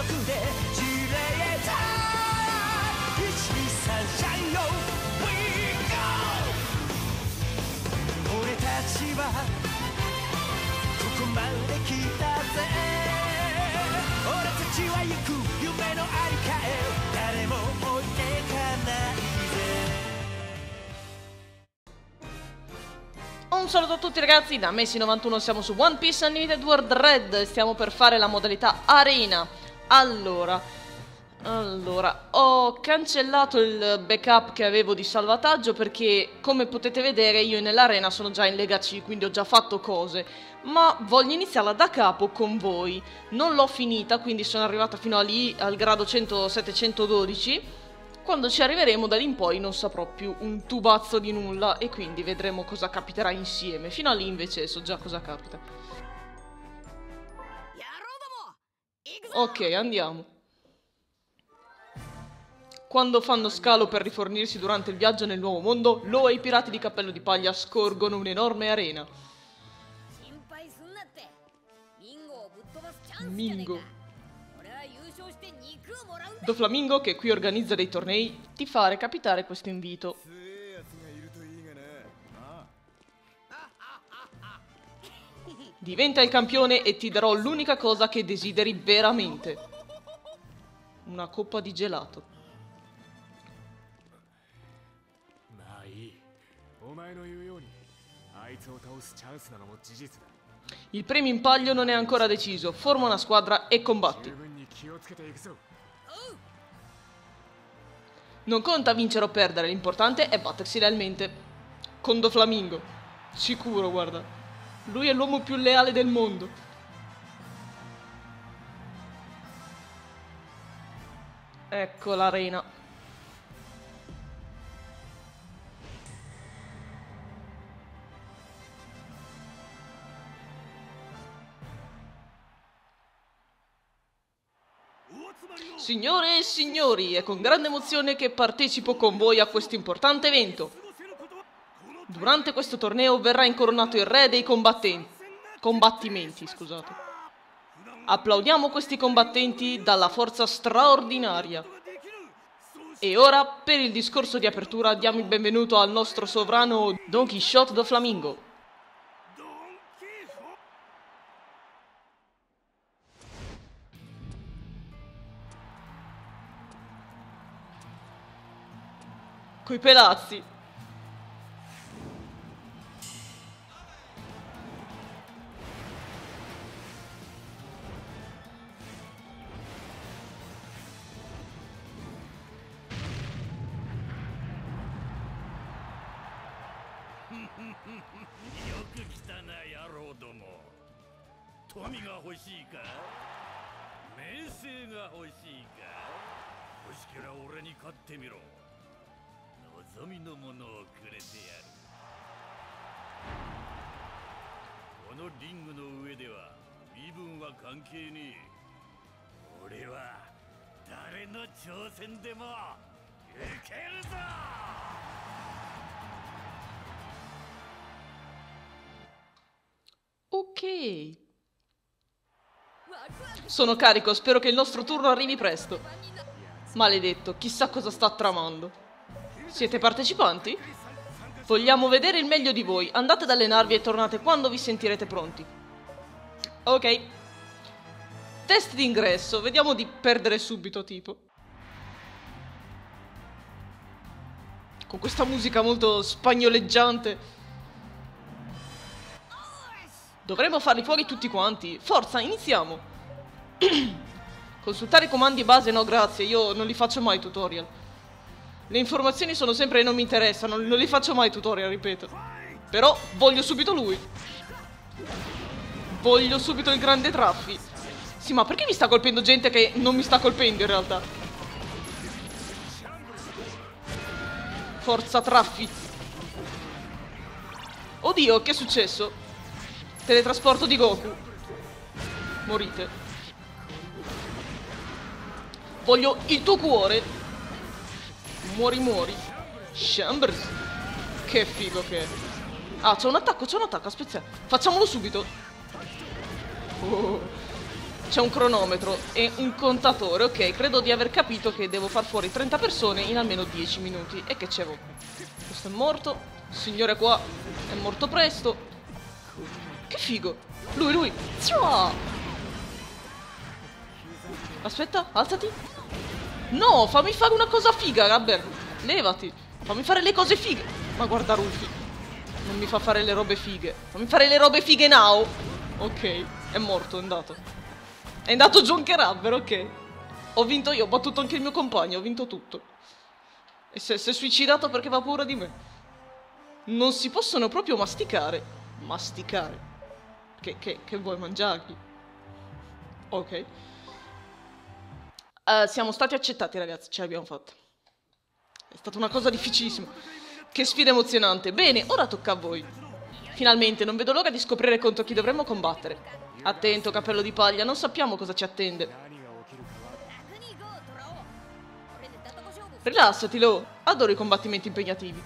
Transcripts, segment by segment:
で知れた123シャイよ We go 俺たちはここまで来たぜ俺たちは行く夢のありかへ誰も置いてかないぜ Un saluto a tutti ragazzi, da Messi91 siamo su One Piece Unlimited World Red e stiamo per fare la modalità Arena. Allora, ho cancellato il backup che avevo di salvataggio perché, come potete vedere, io nell'arena sono già in Lega C, quindi ho già fatto cose, ma voglio iniziarla da capo con voi. Non l'ho finita, quindi sono arrivata fino a lì, al grado 712. Quando ci arriveremo da lì in poi non saprò più un tubazzo di nulla e quindi vedremo cosa capiterà insieme. Fino a lì invece so già cosa capita. Ok, andiamo. Quando fanno scalo per rifornirsi durante il viaggio nel nuovo mondo, Law e i pirati di Cappello di Paglia scorgono un'enorme arena. Mingo. Doflamingo, che qui organizza dei tornei, ti fa recapitare questo invito. Diventa il campione e ti darò l'unica cosa che desideri veramente. Una coppa di gelato. Il premio in palio non è ancora deciso. Forma una squadra e combatti. Non conta vincere o perdere, l'importante è battersi lealmente. Con Doflamingo. Sicuro, guarda. Lui è l'uomo più leale del mondo. Ecco l'arena. Signore e signori, è con grande emozione che partecipo con voi a questo importante evento. Durante questo torneo verrà incoronato il re dei combattimenti, scusate. Applaudiamo questi combattenti dalla forza straordinaria. E ora, per il discorso di apertura, diamo il benvenuto al nostro sovrano Don Quixote Doflamingo. Coi pelazzi. Ok. Sono carico, spero che il nostro turno arrivi presto. Maledetto, chissà cosa sta tramando. Siete partecipanti? Vogliamo vedere il meglio di voi. Andate ad allenarvi e tornate quando vi sentirete pronti. Ok. Test d'ingresso. Vediamo di perdere subito, tipo. Con questa musica molto spagnoleggiante. Dovremmo farli fuori tutti quanti. Forza, iniziamo. Consultare i comandi base no grazie, io non li faccio mai tutorial. Le informazioni sono sempre non mi interessano, non li faccio mai tutorial, ripeto. Però voglio subito lui. Voglio subito il grande Traffi. Sì, ma perché mi sta colpendo gente che non mi sta colpendo in realtà? Forza Traffi. Oddio, che è successo? Teletrasporto di Goku. Morite. Voglio il tuo cuore. Muori, muori. Chambers. Che figo che è. Ah, c'è un attacco, aspetta. Facciamolo subito. Oh. c'è un cronometro e un contatore. Ok, credo di aver capito che devo far fuori 30 persone in almeno 10 minuti. E che c'è? Questo è morto. Il signore qua è morto presto. Che figo. Lui. Ciao. Aspetta, alzati. No, fammi fare una cosa figa, Gabber. Levati. Fammi fare le cose fighe. Ma guarda Rufy. Non mi fa fare le robe fighe. Fammi fare le robe fighe now. Ok, è morto, è andato. È andato John Kerabber, ok. Ho vinto io, ho battuto anche il mio compagno, ho vinto tutto. E si è suicidato perché aveva paura di me. Non si possono proprio masticare. Masticare. Che vuoi mangiarli? Ok. Siamo stati accettati, ragazzi, ce l'abbiamo fatta. È stata una cosa difficilissima. Che sfida emozionante. Bene, ora tocca a voi. Finalmente, non vedo l'ora di scoprire contro chi dovremmo combattere. Attento, cappello di paglia, non sappiamo cosa ci attende. Rilassati, Lo. Adoro i combattimenti impegnativi.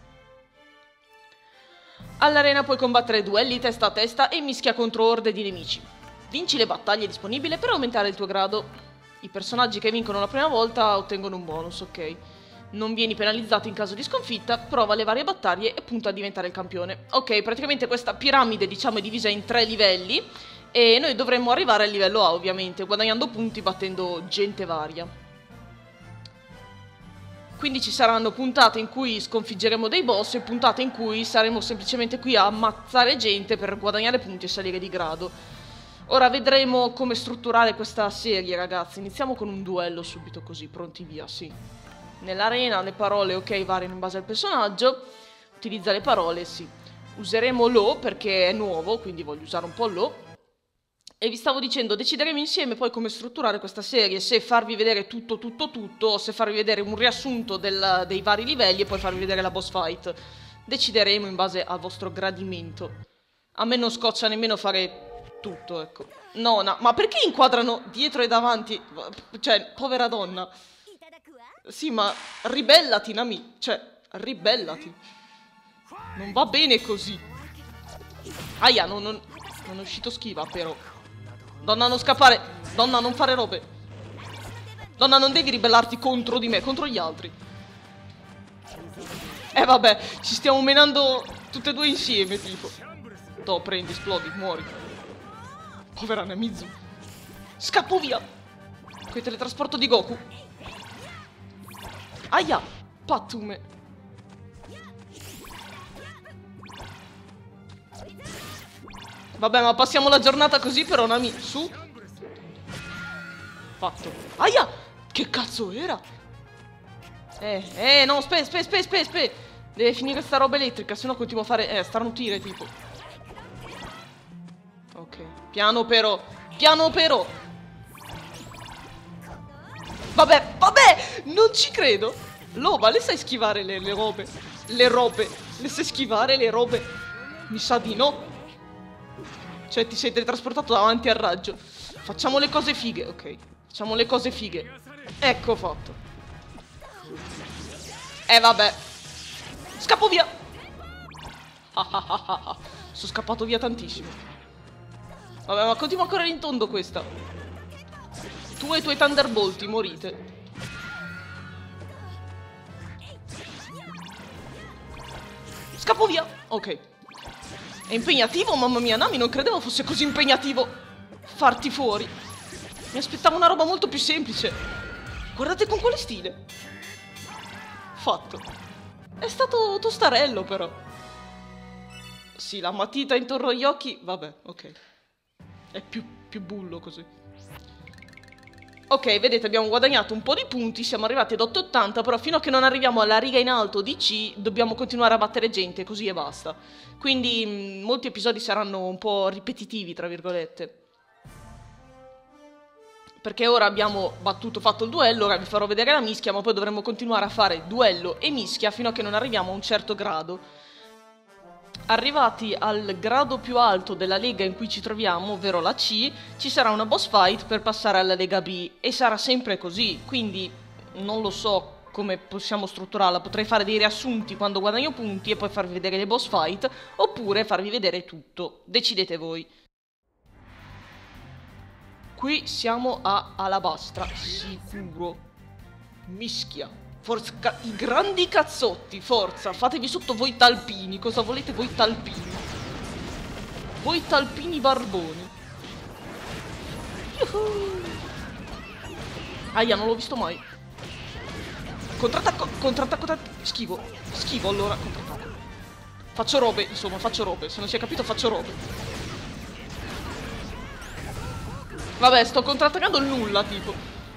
All'arena puoi combattere duelli testa a testa e mischia contro orde di nemici. Vinci le battaglie disponibili per aumentare il tuo grado. I personaggi che vincono la prima volta ottengono un bonus, ok. Non vieni penalizzato in caso di sconfitta, prova le varie battaglie e punta a diventare il campione. Ok, praticamente questa piramide, diciamo, è divisa in 3 livelli e noi dovremmo arrivare al livello A, ovviamente, guadagnando punti battendo gente varia. Quindi ci saranno puntate in cui sconfiggeremo dei boss e puntate in cui saremo semplicemente qui a ammazzare gente per guadagnare punti e salire di grado. Ora vedremo come strutturare questa serie, ragazzi. Iniziamo con un duello subito così, pronti via, sì. Nell'arena le parole, ok, variano in base al personaggio. Utilizza le parole, sì. Useremo Lo perché è nuovo, quindi voglio usare un po' Lo. E vi stavo dicendo, decideremo insieme poi come strutturare questa serie, se farvi vedere tutto, o se farvi vedere un riassunto dei vari livelli e poi farvi vedere la boss fight. Decideremo in base al vostro gradimento. A me non scoccia nemmeno fare tutto, ecco. No, ma perché inquadrano dietro e davanti? Cioè, povera donna. Sì, ma ribellati, Nami. Cioè, ribellati. Non va bene così. Aia, non è uscito schiva, però. Donna, non scappare. Donna, non fare robe. Donna, non devi ribellarti contro di me, contro gli altri. Vabbè, ci stiamo menando tutte e due insieme, tipo. Toh, prendi, esplodi, muori. Povera Namizu. Scappo via. Quel teletrasporto di Goku. Aia, pattume. Vabbè, ma passiamo la giornata così però, Nami. Su. Fatto. Aia, che cazzo era? No, spe. Deve finire sta roba elettrica, sennò continuo a fare, starnutire, tipo. Ok, piano però. Vabbè, non ci credo. Loba, le sai schivare le robe? Le sai schivare le robe? Mi sa di no. Cioè, ti sei teletrasportato davanti al raggio. Facciamo le cose fighe, ok. Facciamo le cose fighe. Ecco fatto. Vabbè. Scappo via. Sono scappato via tantissimo. Vabbè, ma continua a correre in tondo questa. Tu e i tuoi Thunderbolti morite. Scappo via. Ok. È impegnativo, mamma mia, Nami, non credevo fosse così impegnativo farti fuori. Mi aspettavo una roba molto più semplice. Guardate con quale stile. Fatto. È stato tostarello, però. Sì, la matita intorno agli occhi, vabbè, ok. È più bullo così. Ok, vedete, abbiamo guadagnato un po' di punti, siamo arrivati ad 880, però fino a che non arriviamo alla riga in alto di C dobbiamo continuare a battere gente, così e basta. Quindi molti episodi saranno un po' ripetitivi, tra virgolette. Perché ora abbiamo fatto il duello, ora vi farò vedere la mischia, ma poi dovremo continuare a fare duello e mischia fino a che non arriviamo a un certo grado. Arrivati al grado più alto della lega in cui ci troviamo, ovvero la C, ci sarà una boss fight per passare alla lega B e sarà sempre così, quindi non lo so come possiamo strutturarla, potrei fare dei riassunti quando guadagno punti e poi farvi vedere le boss fight, oppure farvi vedere tutto, decidete voi. Qui siamo a Alabastra, sicuro. Mischia. Forza, i grandi cazzotti, forza. Fatevi sotto voi talpini. Cosa volete voi talpini? Voi talpini barboni. Yuhu. Aia, non l'ho visto mai. Contrattacco, contrattacco, schivo. Schivo allora, contrattacco. Faccio robe, insomma, faccio robe. Se non si è capito, faccio robe. Vabbè, sto contrattaccando il nulla, tipo.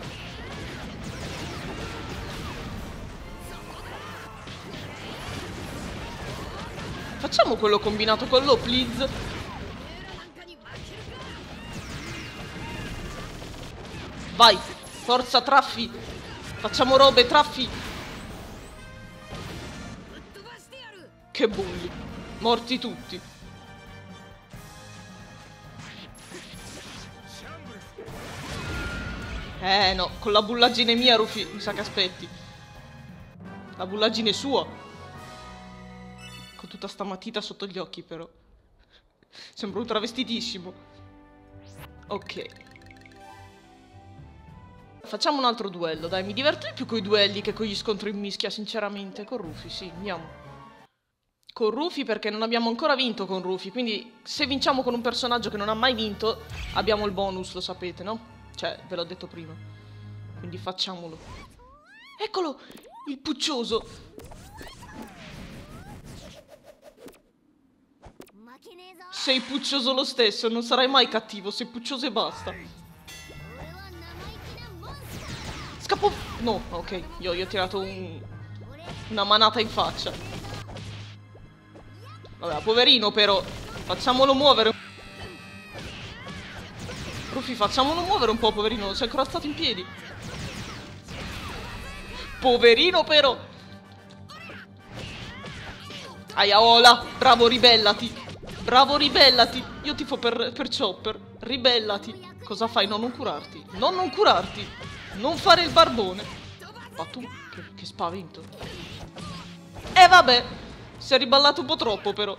Facciamo quello combinato con lo, please. Vai, forza, traffi. Facciamo robe, traffi. Che bulli. Morti tutti. No, con la bullaggine mia, Rufy, mi sa che aspetti. La bullaggine sua. Con tutta sta matita sotto gli occhi, però. Sembra un travestitissimo. Ok. Facciamo un altro duello, dai. Mi diverto di più con i duelli che con gli scontri in mischia, sinceramente. Con Rufy, sì, andiamo. Con Rufy perché non abbiamo ancora vinto con Rufy. Quindi se vinciamo con un personaggio che non ha mai vinto, abbiamo il bonus, lo sapete, no? Cioè, ve l'ho detto prima. Quindi facciamolo. Eccolo! Il puccioso! Sei puccioso lo stesso, non sarai mai cattivo, sei puccioso e basta. Scappo! No, ok, io gli ho tirato una manata in faccia. Vabbè, poverino però. Facciamolo muovere. Rufy, facciamolo muovere un po', poverino, non sei ancora stato in piedi. Poverino però. Aiaola, bravo, ribellati. Bravo, ribellati. Io tifo per Chopper. Ribellati. Cosa fai? No, non curarti. No, non curarti. Non fare il barbone. Ma tu, che spavento. Vabbè. Si è riballato un po' troppo però.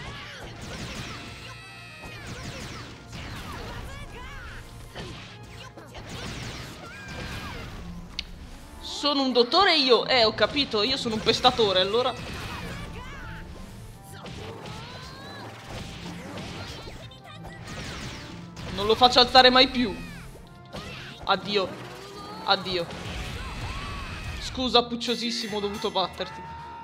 Sono un dottore io? Ho capito, io sono un pestatore, allora. Non lo faccio alzare mai più. Addio. Addio. Scusa, pucciosissimo, ho dovuto batterti.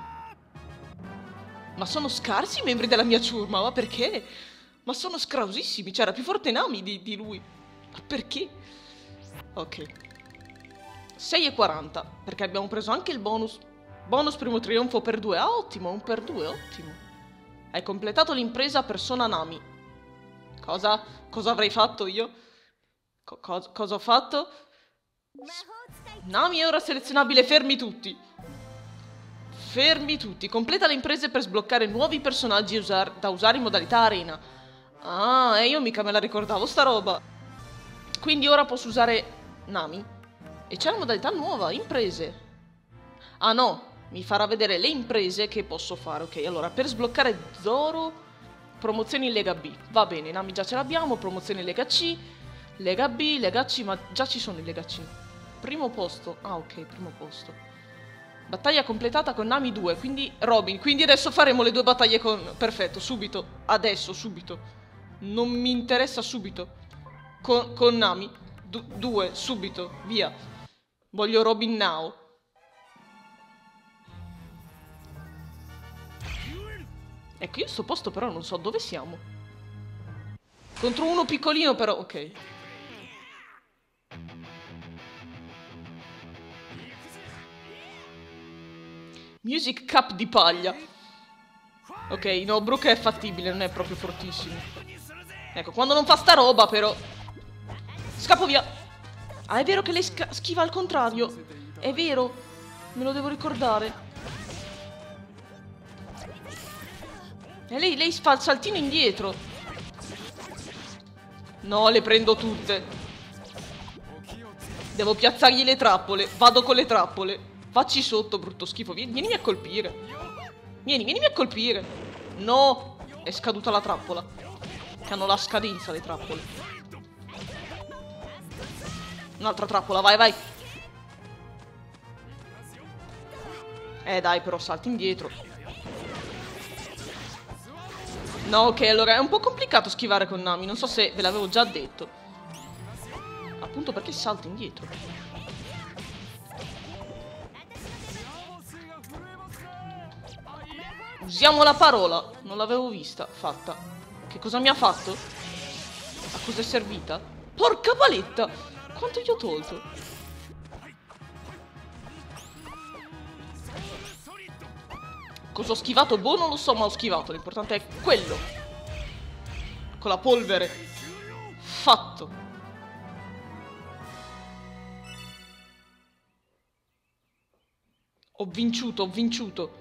Ma sono scarsi i membri della mia ciurma, ma perché? Ma sono scrausissimi, cioè era più forte Nami di lui. Ma perché? Ok. 6,40, perché abbiamo preso anche il bonus. Bonus primo trionfo per 2. Ah, ottimo, un per 2, ottimo. Hai completato l'impresa persona Nami. Cosa? Cosa avrei fatto io? Cosa ho fatto? Nami è ora selezionabile, fermi tutti. Fermi tutti. Completa le imprese per sbloccare nuovi personaggi da usare in modalità arena. Ah, io mica me la ricordavo sta roba. Quindi ora posso usare Nami. E c'è la modalità nuova, imprese. Ah no, mi farà vedere le imprese che posso fare. Ok, allora, per sbloccare Zoro, promozioni in Lega B. Va bene, Nami già ce l'abbiamo, promozioni in Lega C, Lega B, Lega C, ma già ci sono in Lega C. Primo posto, ah ok, primo posto. Battaglia completata con Nami 2, quindi Robin. Quindi adesso faremo le 2 battaglie con... Perfetto, subito, adesso, subito. Non mi interessa subito. Con Nami, 2, subito, via. Voglio Robin now. Ecco, io sto posto però non so dove siamo. Contro uno piccolino però, ok. Music Cup di paglia. Ok, no, Brook è fattibile, non è proprio fortissimo. Ecco, quando non fa sta roba però. Scappo via. Ah, è vero che lei schiva al contrario. È vero. Me lo devo ricordare. E lei fa il saltino indietro. No, le prendo tutte. Devo piazzargli le trappole. Vado con le trappole. Facci sotto, brutto schifo. Vienimi a colpire. Vienimi a colpire. No. È scaduta la trappola. Che hanno la scadenza le trappole. Un'altra trappola, vai, vai. Dai, però salti indietro. No, ok, allora è un po' complicato schivare con Nami. Non so se ve l'avevo già detto. Appunto perché salti indietro. Usiamo la parola. Non l'avevo vista, fatta. Che cosa mi ha fatto? A cosa è servita? Porca paletta! Quanto gli ho tolto? Cosa ho schivato? Boh, non lo so, ma ho schivato. L'importante è quello. Con la polvere. Fatto. Ho vinciuto, ho vinciuto.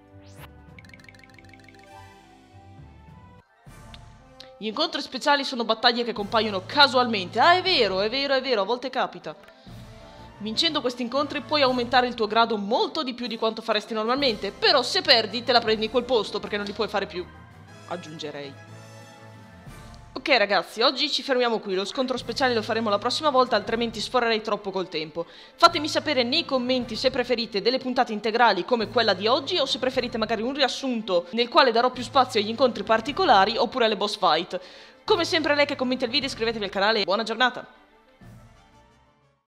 Gli incontri speciali sono battaglie che compaiono casualmente. Ah, è vero, è vero, è vero, a volte capita. Vincendo questi incontri puoi aumentare il tuo grado molto di più di quanto faresti normalmente, però se perdi te la prendi in quel posto perché non li puoi fare più. Aggiungerei. Ok ragazzi, oggi ci fermiamo qui, lo scontro speciale lo faremo la prossima volta, altrimenti sforerei troppo col tempo. Fatemi sapere nei commenti se preferite delle puntate integrali come quella di oggi o se preferite magari un riassunto nel quale darò più spazio agli incontri particolari oppure alle boss fight. Come sempre like e commenti il video, iscrivetevi al canale e buona giornata!